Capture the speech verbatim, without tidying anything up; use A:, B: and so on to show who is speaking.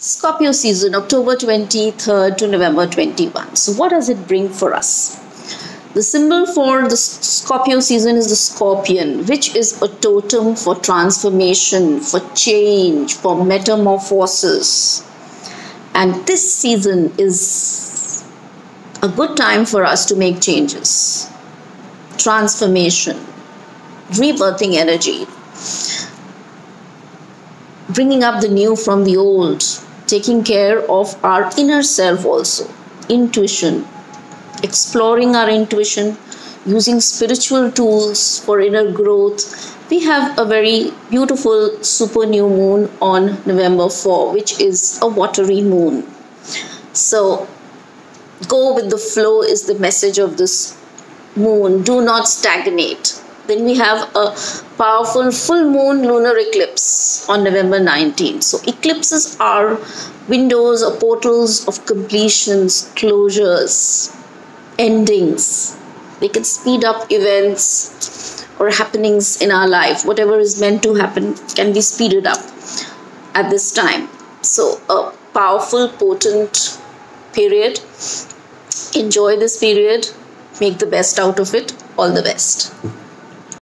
A: Scorpio season, October twenty-third to November twenty-first. So what does it bring for us? The symbol for the Scorpio season is the scorpion, which is a totem for transformation, for change, for metamorphosis. And this season is a good time for us to make changes, transformation, rebirthing energy, bringing up the new from the old, taking care of our inner self also, intuition, exploring our intuition, using spiritual tools for inner growth. We have a very beautiful super new moon on November fourth, which is a watery moon. So go with the flow is the message of this moon. Do not stagnate. Then we have a powerful full moon lunar eclipse on November nineteenth. So eclipses are windows or portals of completions, closures, endings. They can speed up events or happenings in our life. Whatever is meant to happen can be speeded up at this time. So a powerful, potent period. Enjoy this period. Make the best out of it. All the best.